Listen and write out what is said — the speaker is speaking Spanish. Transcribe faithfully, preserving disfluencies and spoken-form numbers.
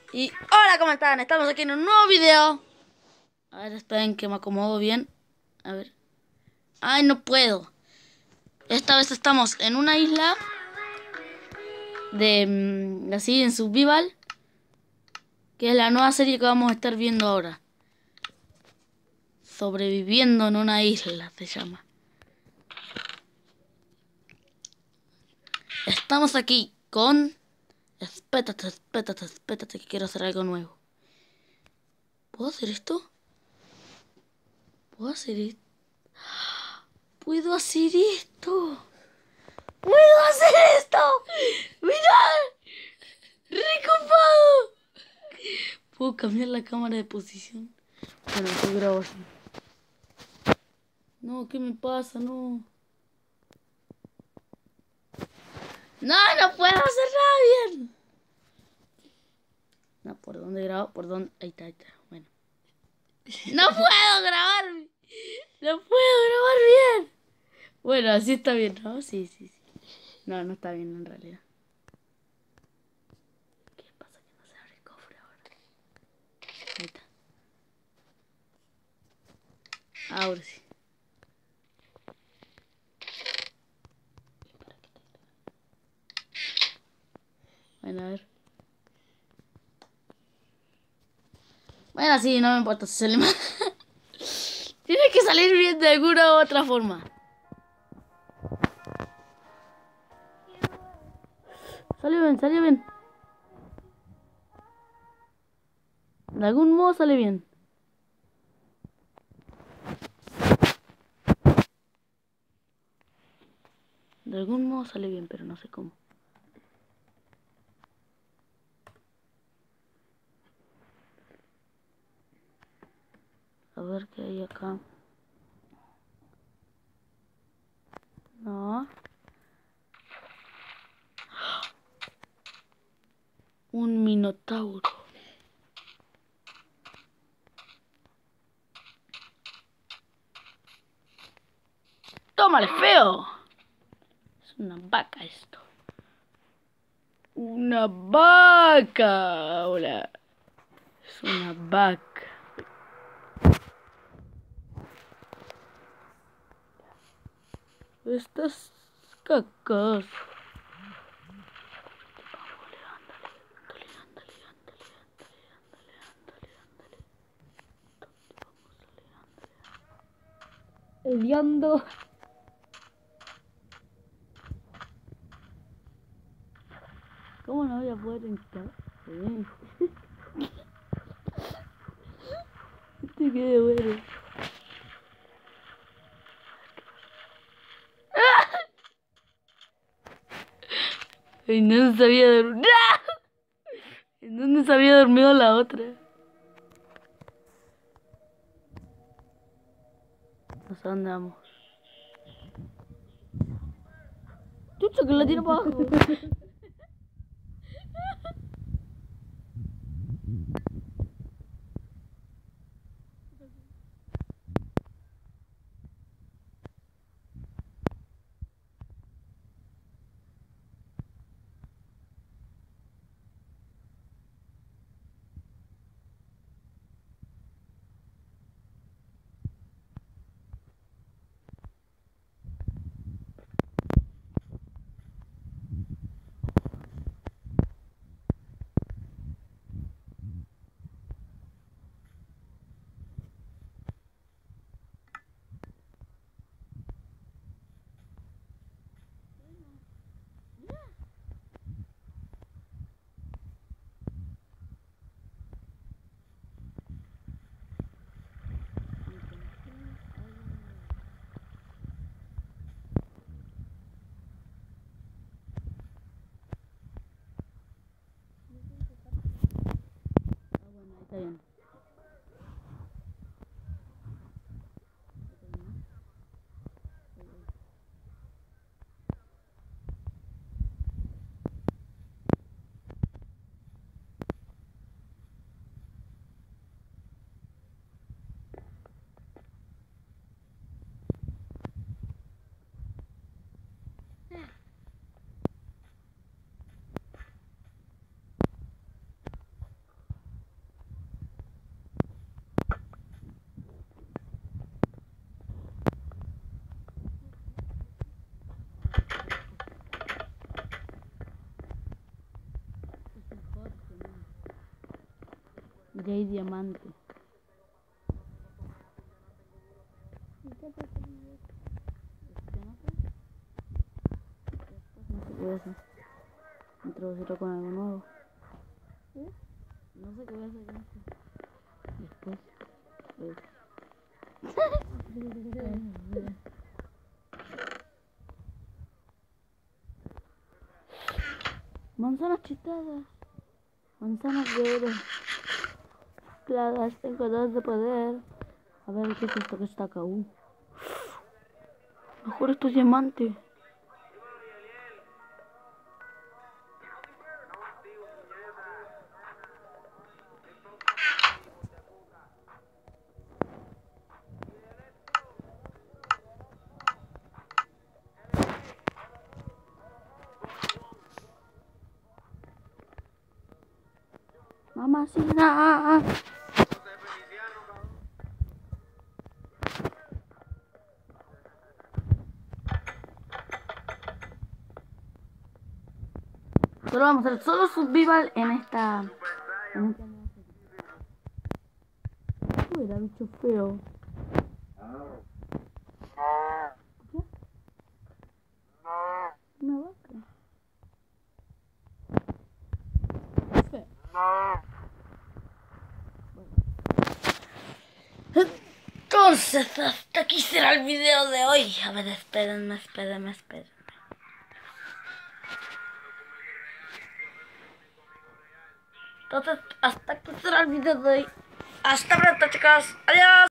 Y hola, ¿cómo están? Estamos aquí en un nuevo video. A ver, esperen que me acomodo bien. A ver. Ay, no puedo. Esta vez estamos en una isla de mm, así en Survival, que es la nueva serie que vamos a estar viendo ahora. Sobreviviendo en una isla se llama. Estamos aquí con... Espétate, espétate, espétate que quiero hacer algo nuevo. ¿Puedo hacer esto? ¿Puedo hacer esto? ¿Puedo hacer esto? ¡Puedo hacer esto! ¡Mirad! ¡Recopado! ¿Puedo cambiar la cámara de posición? Bueno, yo grabo así. No, ¿qué me pasa? No. No, no puedo hacer nada bien. No, ¿por dónde grabo? ¿Por dónde? Ahí está, ahí está. Bueno. No puedo grabar. No puedo grabar bien. Bueno, así está bien, ¿no? Sí, sí, sí. No, no está bien en realidad. ¿Qué pasa que no se abre el cofre ahora? Ahí está. Ahora sí. Bueno, a ver. Bueno, sí, no me importa si sale mal. Tiene que salir bien de alguna u otra forma. Salió bien, salió bien. De algún modo sale bien. De algún modo sale bien, pero no sé cómo. A ver qué hay acá. No. Un minotauro. ¡Tómale, feo! Es una vaca esto. Una vaca. Hola. Es una vaca. Estas cacas. Eliando. ¿Cómo no voy a poder entrar? Sí. Este quede bueno. ¿En dónde se había dormido? ¿En dónde se había dormido la otra? No sé dónde vamos. Chucho, que la tiro para abajo. Está bien. Porque hay diamante. No sé qué voy a hacer. Introducirlo con algo nuevo. ¿Eh? No sé qué voy a hacer con esto. Después. Pues. Manzanas chistadas. Manzanas de oro. Plagas, tengo dos de poder. A ver qué es esto que está acá. Uh. Mejor esto es diamante. Mamacita. Solo vamos a hacer solo survival en esta. En esta nueva serie. Fuera, bicho feo. ¿Qué? Una vaca. Feo. Entonces, hasta aquí será el video de hoy. A ver, espérenme, espérenme, espérenme. Entonces, hasta aquí será el video de hoy. Hasta pronto, chicos. Adiós.